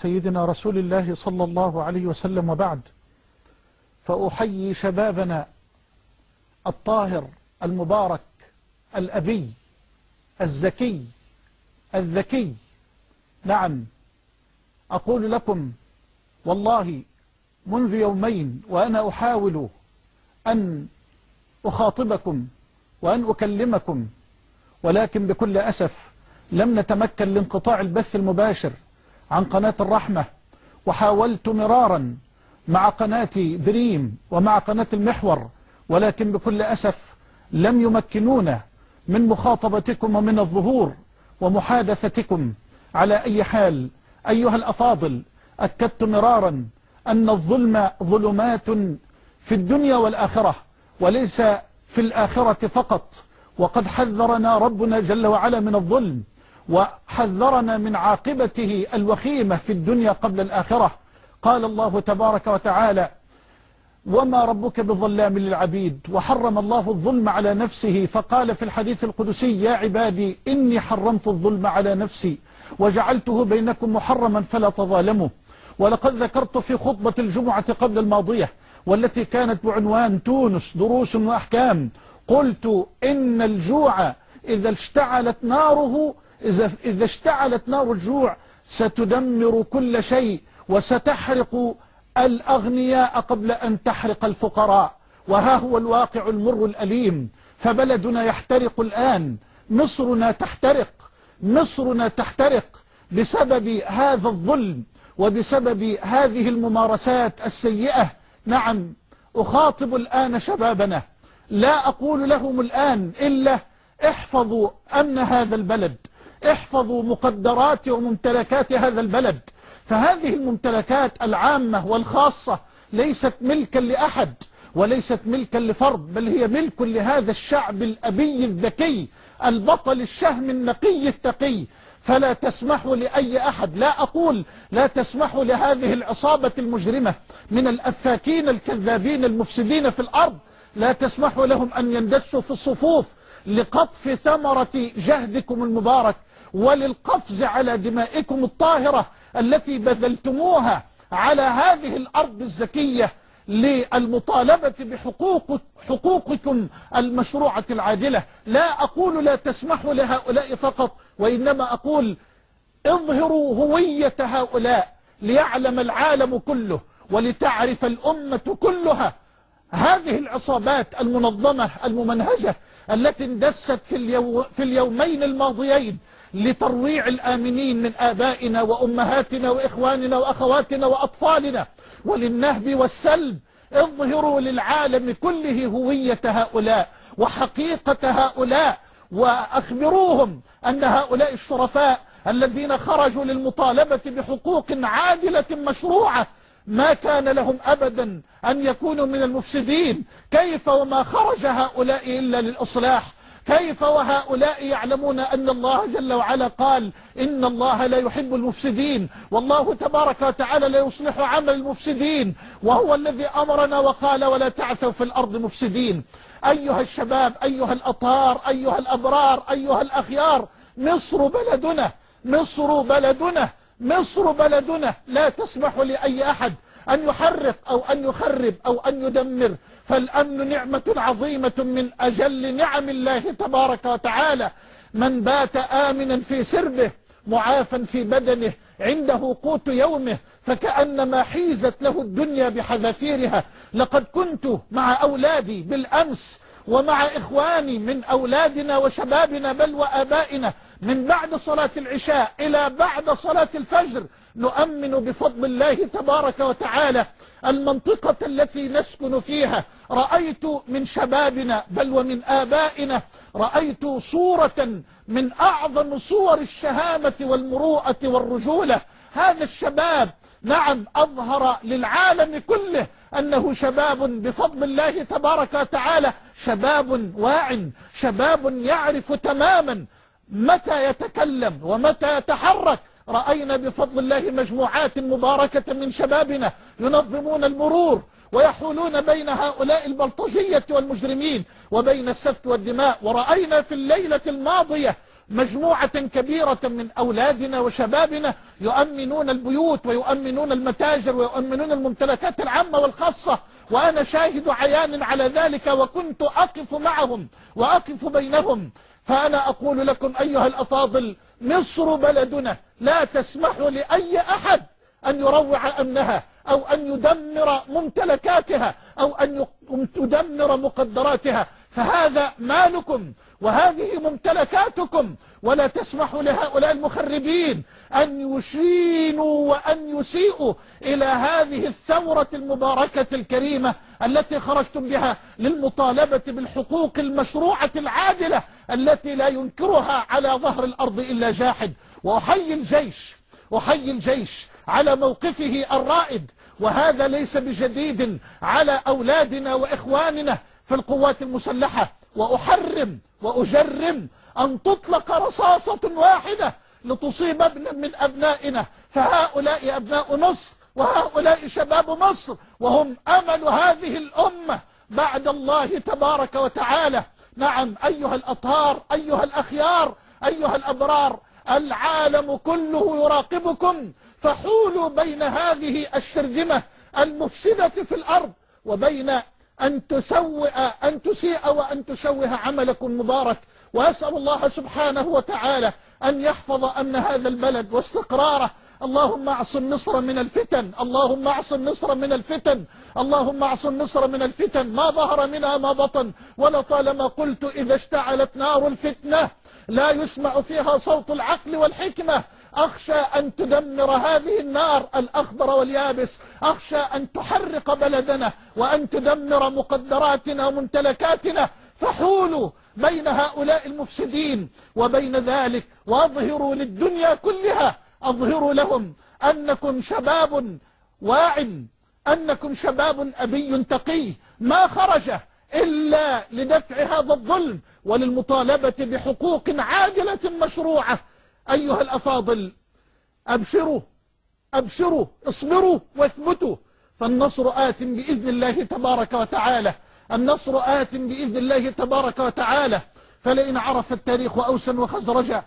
سيدنا رسول الله صلى الله عليه وسلم، وبعد، فأحيي شبابنا الطاهر المبارك الأبي الزكي الذكي. نعم، أقول لكم والله منذ يومين وأنا أحاول أن أخاطبكم وأن أكلمكم، ولكن بكل أسف لم نتمكن لانقطاع البث المباشر عن قناة الرحمة، وحاولت مرارا مع قناة دريم ومع قناة المحور، ولكن بكل أسف لم يمكنونا من مخاطبتكم ومن الظهور ومحادثتكم. على أي حال أيها الأفاضل، أكدت مرارا أن الظلم ظلمات في الدنيا والآخرة، وليس في الآخرة فقط، وقد حذرنا ربنا جل وعلا من الظلم، وحذرنا من عاقبته الوخيمة في الدنيا قبل الآخرة. قال الله تبارك وتعالى: وما ربك بظلام للعبيد. وحرم الله الظلم على نفسه، فقال في الحديث القدسي: يا عبادي إني حرمت الظلم على نفسي وجعلته بينكم محرما فلا تظالموا. ولقد ذكرت في خطبة الجمعة قبل الماضية، والتي كانت بعنوان تونس دروس وأحكام، قلت إن الجوع إذا اشتعلت نار الجوع ستدمر كل شيء، وستحرق الأغنياء قبل أن تحرق الفقراء. وها هو الواقع المر الأليم، فبلدنا يحترق الآن، مصرنا تحترق بسبب هذا الظلم وبسبب هذه الممارسات السيئة. نعم، أخاطب الآن شبابنا، لا أقول لهم الآن إلا احفظوا أمن هذا البلد، احفظوا مقدرات وممتلكات هذا البلد، فهذه الممتلكات العامة والخاصة ليست ملكا لأحد وليست ملكا لفرد، بل هي ملك لهذا الشعب الأبي الذكي البطل الشهم النقي التقي. فلا تسمحوا لأي أحد، لا أقول لا تسمحوا لهذه العصابة المجرمة من الأفاكين الكذابين المفسدين في الأرض، لا تسمحوا لهم أن يندسوا في الصفوف لقطف ثمرة جهدكم المبارك وللقفز على دمائكم الطاهرة التي بذلتموها على هذه الأرض الزكية للمطالبة بحقوقكم المشروعة العادلة. لا أقول لا تسمحوا لهؤلاء فقط، وإنما أقول اظهروا هوية هؤلاء ليعلم العالم كله ولتعرف الأمة كلها هذه العصابات المنظمة الممنهجة التي اندست في اليومين الماضيين لترويع الآمنين من آبائنا وأمهاتنا وإخواننا وأخواتنا وأطفالنا وللنهب والسلب. اظهروا للعالم كله هوية هؤلاء وحقيقة هؤلاء، وأخبروهم أن هؤلاء الشرفاء الذين خرجوا للمطالبة بحقوق عادلة مشروعة ما كان لهم أبدا أن يكونوا من المفسدين. كيف وما خرج هؤلاء إلا للإصلاح؟ كيف وهؤلاء يعلمون أن الله جل وعلا قال إن الله لا يحب المفسدين، والله تبارك وتعالى لا يصلح عمل المفسدين، وهو الذي أمرنا وقال ولا تعثوا في الأرض مفسدين. أيها الشباب، أيها الأطهار، أيها الأبرار، أيها الأخيار، مصر بلدنا، مصر بلدنا، مصر بلدنا. لا تسمح لأي أحد أن يحرق أو أن يخرب أو أن يدمر، فالأمن نعمة عظيمة من أجل نعم الله تبارك وتعالى. من بات آمنا في سربه معافا في بدنه عنده قوت يومه فكأنما حيزت له الدنيا بحذافيرها. لقد كنت مع أولادي بالأمس ومع إخواني من أولادنا وشبابنا بل وآبائنا من بعد صلاة العشاء إلى بعد صلاة الفجر نؤمن بفضل الله تبارك وتعالى المنطقة التي نسكن فيها. رأيت من شبابنا بل ومن آبائنا، رأيت صورة من أعظم صور الشهامة والمروءة والرجولة. هذا الشباب نعم أظهر للعالم كله أنه شباب بفضل الله تبارك وتعالى، شباب واع، شباب يعرف تماما متى يتكلم ومتى يتحرك. رأينا بفضل الله مجموعات مباركة من شبابنا ينظمون المرور ويحولون بين هؤلاء البلطجية والمجرمين وبين السفك والدماء. ورأينا في الليلة الماضية مجموعة كبيرة من أولادنا وشبابنا يؤمنون البيوت ويؤمنون المتاجر ويؤمنون الممتلكات العامة والخاصة، وأنا شاهد عيان على ذلك، وكنت أقف معهم وأقف بينهم. فأنا أقول لكم أيها الأفاضل، مصر بلدنا، لا تسمح لأي أحد أن يروع أمنها أو أن يدمر ممتلكاتها أو أن تدمر مقدراتها، فهذا مالكم وهذه ممتلكاتكم، ولا تسمحوا لهؤلاء المخربين أن يشينوا وأن يسيئوا إلى هذه الثورة المباركة الكريمة التي خرجتم بها للمطالبة بالحقوق المشروعة العادلة التي لا ينكرها على ظهر الأرض إلا جاحد. وأحيي الجيش على موقفه الرائد، وهذا ليس بجديد على أولادنا وإخواننا في القوات المسلحة، وأحرم وأجرم أن تطلق رصاصة واحدة لتصيب ابنا من أبنائنا، فهؤلاء أبناء مصر وهؤلاء شباب مصر، وهم أمل هذه الأمة بعد الله تبارك وتعالى. نعم أيها الأطهار، أيها الأخيار، أيها الأبرار، العالم كله يراقبكم، فحولوا بين هذه الشرذمة المفسدة في الأرض وبين أن تسيء وأن تشوه عملكم المبارك. وأسأل الله سبحانه وتعالى أن يحفظ أمن هذا البلد واستقراره. اللهم اعصم مصر من الفتن، اللهم اعصم مصر من الفتن، اللهم اعصم مصر من الفتن ما ظهر منها ما بطن. ولطالما قلت إذا اشتعلت نار الفتنة لا يسمع فيها صوت العقل والحكمة. أخشى أن تدمر هذه النار الأخضر واليابس، أخشى أن تحرق بلدنا وأن تدمر مقدراتنا وممتلكاتنا، فحولوا بين هؤلاء المفسدين وبين ذلك، وأظهروا للدنيا كلها، أظهروا لهم أنكم شباب واع، أنكم شباب أبي تقي ما خرج إلا لدفع هذا الظلم وللمطالبة بحقوق عادلة مشروعة. أيها الأفاضل، أبشروا أبشروا، اصبروا واثبتوا، فالنصر آت بإذن الله تبارك وتعالى، النصر آت بإذن الله تبارك وتعالى. فلئن عرف التاريخ أوسا وخزرجا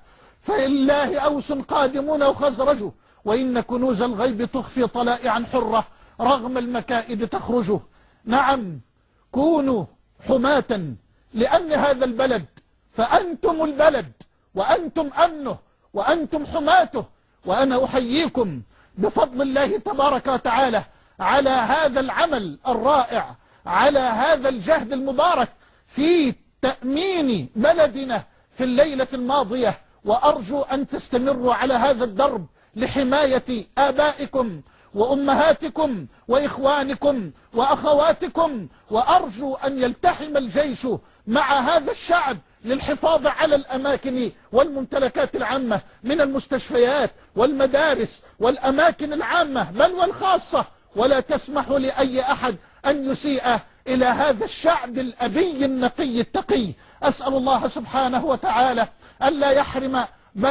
فلله أوس قادمون وخزرج، وإن كنوز الغيب تخفي طلائعا حرة رغم المكائد تخرج. نعم كونوا حماة لأمن هذا البلد، فأنتم البلد وأنتم أمنه وأنتم حماته. وأنا أحييكم بفضل الله تبارك وتعالى على هذا العمل الرائع، على هذا الجهد المبارك في تأمين بلدنا في الليلة الماضية، وأرجو أن تستمروا على هذا الدرب لحماية آبائكم وأمهاتكم وإخوانكم وأخواتكم، وأرجو أن يلتحم الجيش مع هذا الشعب للحفاظ على الأماكن والممتلكات العامة من المستشفيات والمدارس والأماكن العامة بل والخاصة، ولا تسمح لأي أحد أن يسيء إلى هذا الشعب الأبي النقي التقي. أسأل الله سبحانه وتعالى ألا يحرم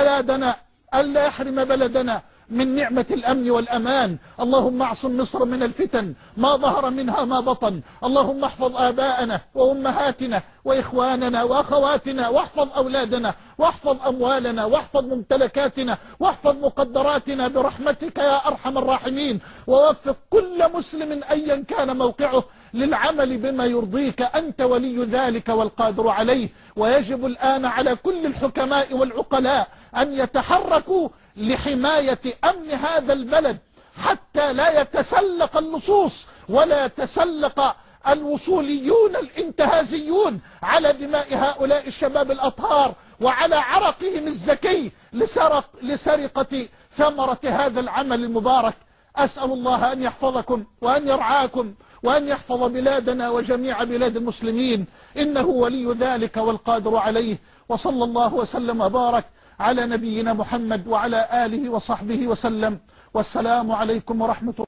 بلدنا من نعمة الأمن والأمان. اللهم اعصم مصر من الفتن ما ظهر منها ما بطن. اللهم احفظ آباءنا وأمهاتنا وإخواننا وأخواتنا، واحفظ أولادنا، واحفظ أموالنا، واحفظ ممتلكاتنا، واحفظ مقدراتنا برحمتك يا أرحم الراحمين. ووفق كل مسلم أيا كان موقعه للعمل بما يرضيك، أنت ولي ذلك والقادر عليه. ويجب الآن على كل الحكماء والعقلاء أن يتحركوا لحماية أمن هذا البلد حتى لا يتسلق اللصوص ولا يتسلق الوصوليون الانتهازيون على دماء هؤلاء الشباب الأطهار وعلى عرقهم الزكي لسرقة ثمرة هذا العمل المبارك. أسأل الله أن يحفظكم وأن يرعاكم وأن يحفظ بلادنا وجميع بلاد المسلمين، إنه ولي ذلك والقادر عليه. وصلى الله وسلم وبارك على نبينا محمد وعلى آله وصحبه وسلم، والسلام عليكم ورحمة الله.